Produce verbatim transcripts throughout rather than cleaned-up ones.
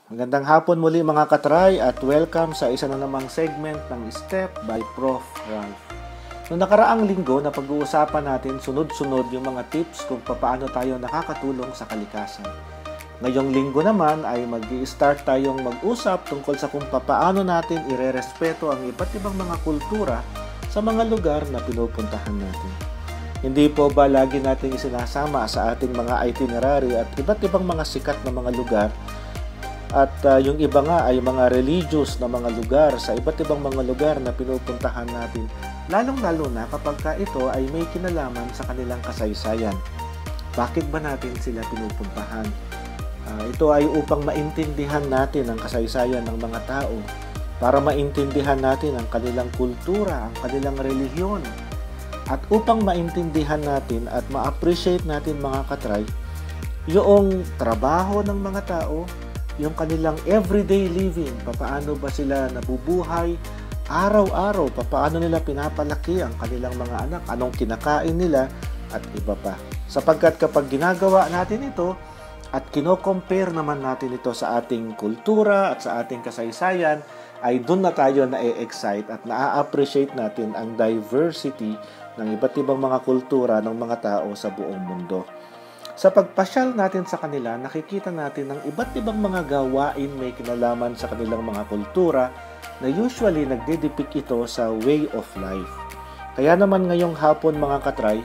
Magandang hapon muli mga katry at welcome sa isa na namang segment ng Step by Prof Ralph. Noong nakaraang linggo na pag-uusapan natin sunod-sunod yung mga tips kung paano tayo nakakatulong sa kalikasan. Ngayong linggo naman ay mag-i-start tayong mag-usap tungkol sa kung paano natin irerespeto ang iba't ibang mga kultura sa mga lugar na pinupuntahan natin. Hindi po ba lagi natin isinasama sa ating mga itinerary at iba't ibang mga sikat na mga lugar at uh, yung iba nga ay mga religious na mga lugar sa iba't ibang mga lugar na pinupuntahan natin, lalong-lalo na kapag ka ito ay may kinalaman sa kanilang kasaysayan. Bakit ba natin sila pinupuntahan? Uh, ito ay upang maintindihan natin ang kasaysayan ng mga tao, para maintindihan natin ang kanilang kultura, ang kanilang relihiyon, at upang maintindihan natin at ma-appreciate natin mga katry, yung trabaho ng mga tao, yung kanilang everyday living, paano ba sila nabubuhay araw-araw, paano nila pinapalaki ang kanilang mga anak, anong kinakain nila, at iba pa. Sapagkat kapag ginagawa natin ito at kino-compare naman natin ito sa ating kultura at sa ating kasaysayan, ay doon na tayo na-excite at na-appreciate natin ang diversity ng iba't ibang mga kultura ng mga tao sa buong mundo. Sa pagpasyal natin sa kanila, nakikita natin ang iba't ibang mga gawain may kinalaman sa kanilang mga kultura na usually nagdedepict ito sa way of life. Kaya naman ngayong hapon mga katry,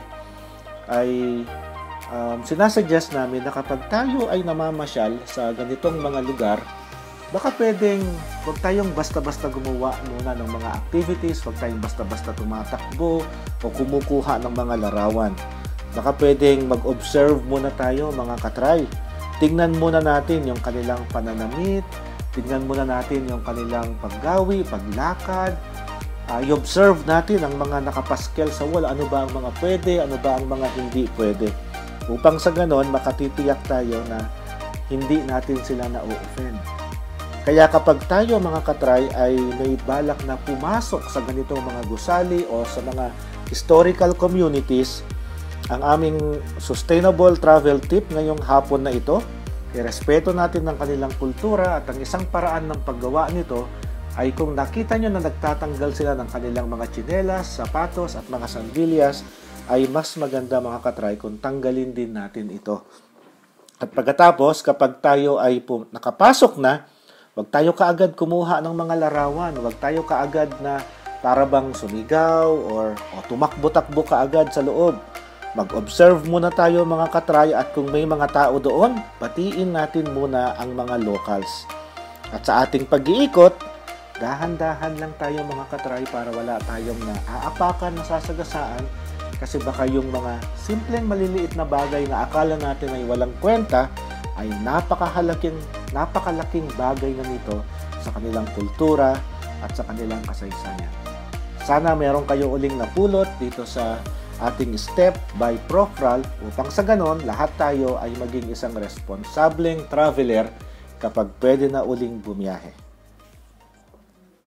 ay um, sinasuggest namin na kapag tayo ay namamasyal sa ganitong mga lugar, baka pwedeng huwag tayong basta-basta gumawa muna ng mga activities, huwag tayong basta-basta tumatakbo o kumukuha ng mga larawan. Baka pwedeng mag-observe muna tayo mga katry. Tingnan muna natin yung kanilang pananamit, tingnan muna natin yung kanilang paggawi, paglakad. Uh, i-observe natin ang mga nakapaskel sa wall, ano ba ang mga pwede, ano ba ang mga hindi pwede. Upang sa ganon, makatitiyak tayo na hindi natin sila na-offend. Kaya kapag tayo mga katry ay may balak na pumasok sa ganitong mga gusali o sa mga historical communities, ang aming sustainable travel tip ngayong hapon na ito, irespeto natin ang kanilang kultura at ang isang paraan ng paggawa nito ay kung nakita nyo na nagtatanggal sila ng kanilang mga tsinelas, sapatos at mga sandalias, ay mas maganda mga katry kung tanggalin din natin ito. At pagkatapos, kapag tayo ay nakapasok na, huwag tayo kaagad kumuha ng mga larawan, huwag tayo kaagad na para bang sumigaw or o tumakbo-takbo kaagad sa loob. Mag-observe muna tayo mga katry at kung may mga tao doon, batiin natin muna ang mga locals. At sa ating pag-iikot, dahan-dahan lang tayo mga katry para wala tayong naaapakan na sasagasaan kasi baka yung mga simpleng maliliit na bagay na akala natin ay walang kwenta ay napakahalaking, napakalaking bagay na nito sa kanilang kultura at sa kanilang kasaysayan. Sana meron kayo uling napulot dito sa ating Step by Prof Ralph upang sa ganon, lahat tayo ay maging isang responsableng traveler kapag pwede na uling bumiyahe.